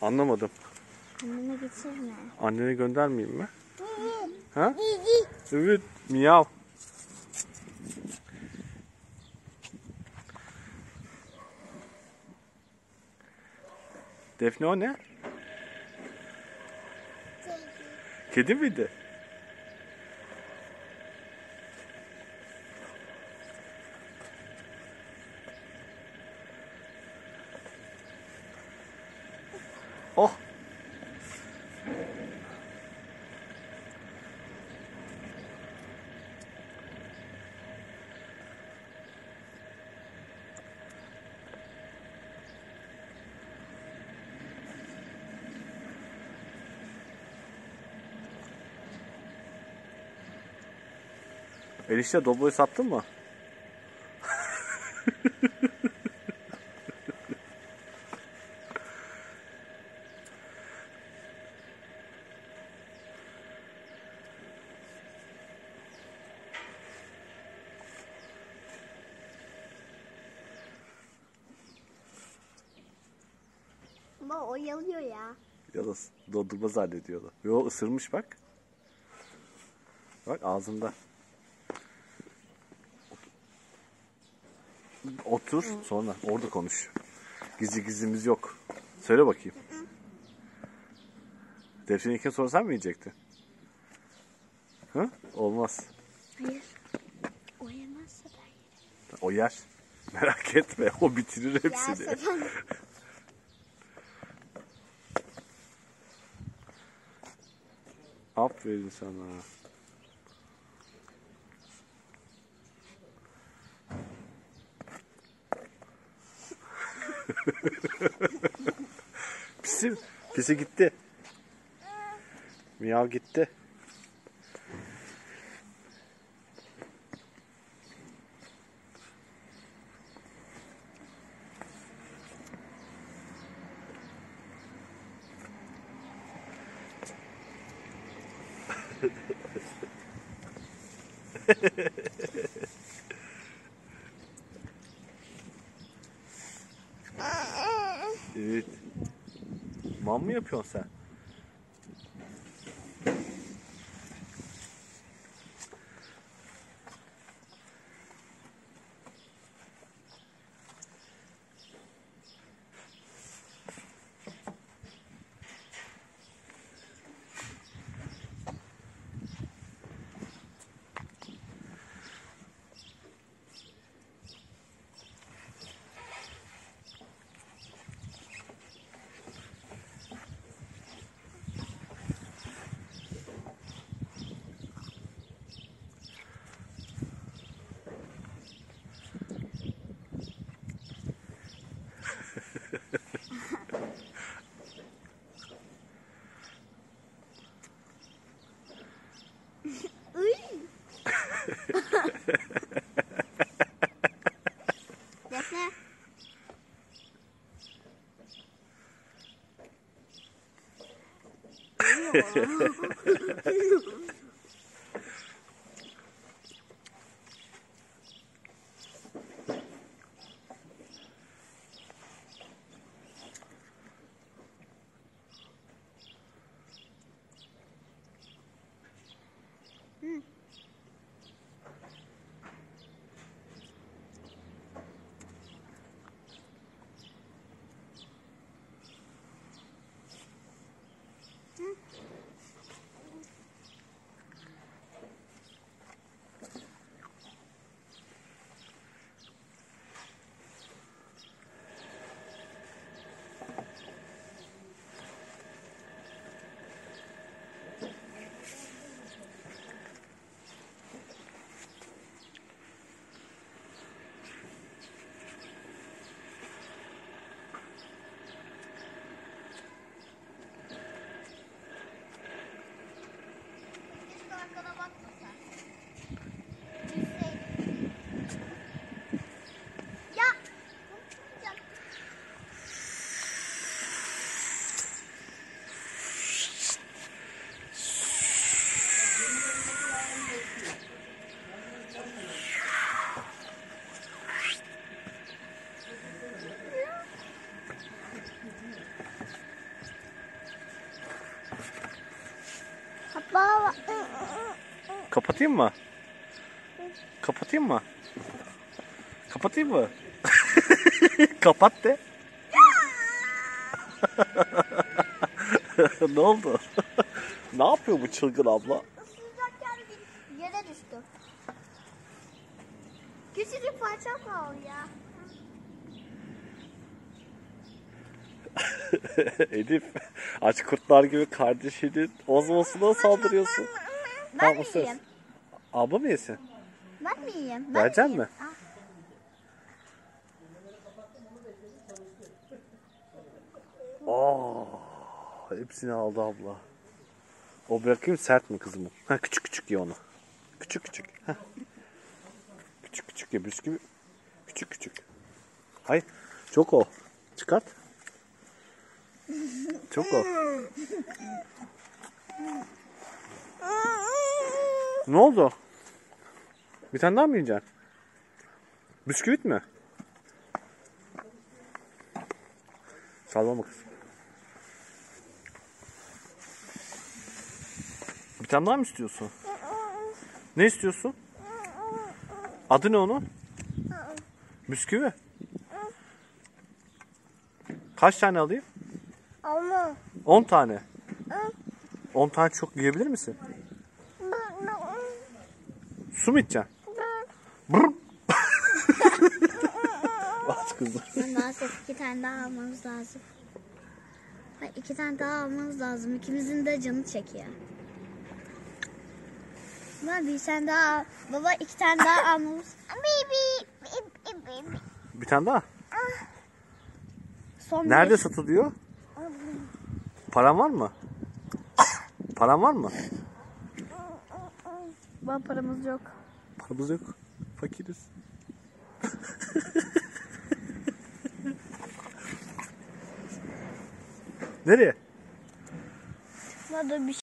Anlamadım. Anneme getirme. Annene göndermeyeyim mi? Ha? Evet. Miyav. Defne o ne? Kedi miydi? Oh. Enişte Doblo'yu sattın mı? Ama o yalıyor ya. Yalnız dondurma zannediyordu. Yo, ısırmış bak. Bak ağzında. Otur sonra orada konuş. Gizlimiz yok. Söyle bakayım. Defne'ninkini sonra sen mi yiyecektin? Hı? Olmaz. Hayır. O yemezse ben yerim. O yer. Merak etme. O bitirir hepsini. Yerse ben... Aferin sana. Pisi gitti. Miyav gitti. Evet. Mam mı yapıyorsun sen? Defne. Kapatayım mı? Kapatayım mı? Kapatayım mı? Kapat de. Ne oldu? Ne yapıyor bu çılgın abla? Isıracakken yere düştü. Küçücük parça kaldı ya. Elif, aç kurtlar gibi kardeşinin ozmosuna saldırıyorsun. Ben Tamam, mi o söz. yiyeyim? Abla mı yesin? Ben mi yiyeyim? Verecek mi? Ah. Hepsini aldı abla. O bırakayım sert mi kızım? Ha, küçük küçük ye onu. Küçük küçük. Heh. Küçük küçük ye bisküvi. Küçük küçük. Hayır. Çok o. Çıkart. Çok o. Ne oldu? Bir tane daha mı yiyeceksin? Bisküvit mi? Sallama kız. Bir tane daha mı istiyorsun? Ne istiyorsun? Adı ne onun? Bisküvi. Kaç tane alayım? Ama 10 tane. 10 tane çok yiyebilir misin? Su mu içeceksin? Brr. Aç kızım. maalesef 2 tane daha almamız lazım. Hayır, 2 tane daha almamız lazım. İkimizin de canı çekiyor. Baba bir tane daha. Baba 2 tane daha almamız. Bir tane daha. Son Nerede satılıyor? Paran var mı? Paran var mı? Baba paramız yok. Paramız yok. Fakiriz. Nereye? Baba bir